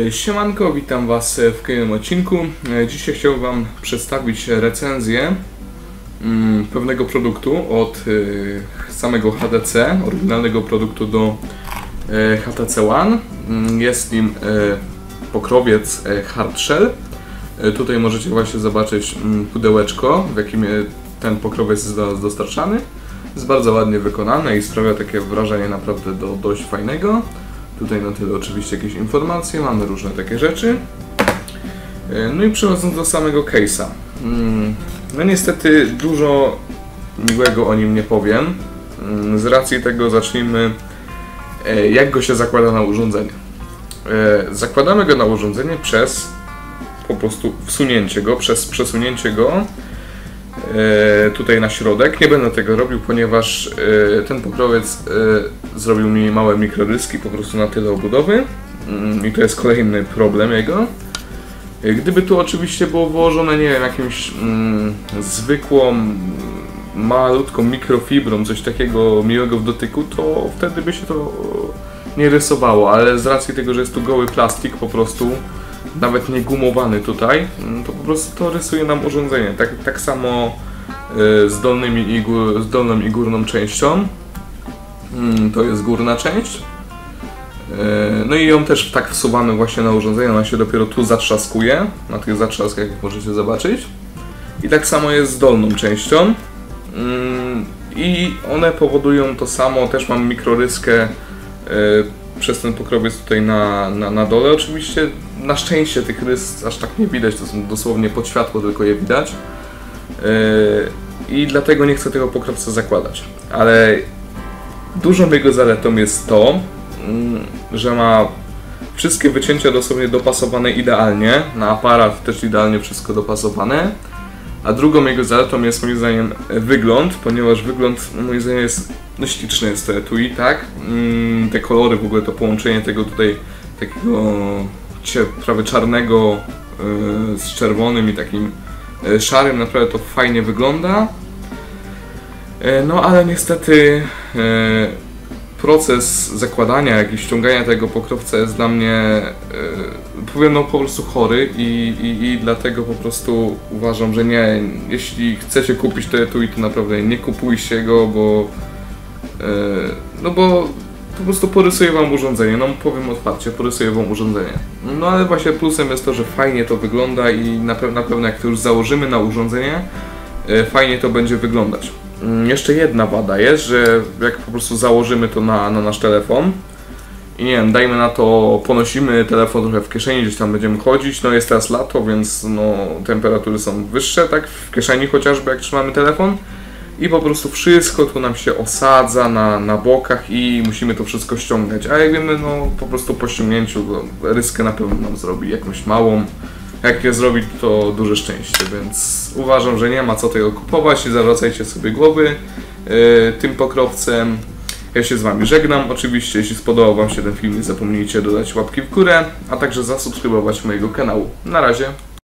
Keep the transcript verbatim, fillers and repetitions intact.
Siemanko, witam Was w kolejnym odcinku. Dzisiaj chciałbym Wam przedstawić recenzję pewnego produktu od samego H T C, oryginalnego produktu do H T C One. Jest nim pokrowiec Hard Shell. Tutaj możecie właśnie zobaczyć pudełeczko, w jakim ten pokrowiec jest dostarczany. Jest bardzo ładnie wykonane i sprawia takie wrażenie naprawdę do, dość fajnego. Tutaj na tyle oczywiście jakieś informacje, mamy różne takie rzeczy. No i przechodząc do samego case'a. No niestety dużo miłego o nim nie powiem. Z racji tego zacznijmy, jak go się zakłada na urządzenie. Zakładamy go na urządzenie przez po prostu wsunięcie go, przez przesunięcie go tutaj na środek. Nie będę tego robił, ponieważ ten pokrowiec zrobił mi małe mikrodyski po prostu na tyle obudowy i to jest kolejny problem jego. Gdyby tu oczywiście było włożone, nie wiem, jakimś mm, zwykłą, malutką mikrofibrą, coś takiego miłego w dotyku, to wtedy by się to nie rysowało, ale z racji tego, że jest tu goły plastik po prostu, nawet nie gumowany tutaj, to po prostu to rysuje nam urządzenie. Tak, tak samo y, z, dolnymi i gór, z dolną i górną częścią. Y, to jest górna część. Y, no i ją też tak wsuwamy właśnie na urządzenie, ona się dopiero tu zatrzaskuje, na tych zatrzaskach, jak możecie zobaczyć. I tak samo jest z dolną częścią. Y, I one powodują to samo, też mam mikroryskę y, przez ten pokrowiec tutaj na, na, na dole. Oczywiście na szczęście tych rys aż tak nie widać, to są dosłownie pod światło tylko je widać. Yy, I dlatego nie chcę tego pokrowca zakładać. Ale dużą jego zaletą jest to, yy, że ma wszystkie wycięcia dosłownie dopasowane idealnie. Na aparat też idealnie wszystko dopasowane. A drugą jego zaletą jest moim zdaniem wygląd, ponieważ wygląd moim zdaniem jest no śliczny jest to etui, tak? Yy, te kolory, w ogóle to połączenie tego tutaj takiego prawie czarnego yy, z czerwonym i takim yy, szarym, naprawdę to fajnie wygląda. Yy, no ale niestety yy, proces zakładania, jak i ściągania tego pokrowca jest dla mnie yy, powiem no po prostu chory i, i, i dlatego po prostu uważam, że nie, jeśli chcecie kupić to etui, to naprawdę nie kupujcie go, bo yy, no bo po prostu porysuję Wam urządzenie, no powiem otwarcie, porysuję Wam urządzenie. No ale właśnie plusem jest to, że fajnie to wygląda i na, pe na pewno jak to już założymy na urządzenie, yy, fajnie to będzie wyglądać. Yy, jeszcze jedna wada jest, że jak po prostu założymy to na, na nasz telefon i nie wiem, dajmy na to, ponosimy telefon trochę w kieszeni, gdzieś tam będziemy chodzić, no jest teraz lato, więc no temperatury są wyższe, tak, w kieszeni chociażby jak trzymamy telefon. I po prostu wszystko tu nam się osadza na, na bokach i musimy to wszystko ściągać. A jak wiemy, no po prostu po ściągnięciu ryskę na pewno nam zrobi jakąś małą. Jak nie zrobi, to duże szczęście, więc uważam, że nie ma co tego kupować, nie zawracajcie sobie głowy yy, tym pokrowcem. Ja się z Wami żegnam. Oczywiście, jeśli spodobał Wam się ten film, nie zapomnijcie dodać łapki w górę, a także zasubskrybować mojego kanału. Na razie.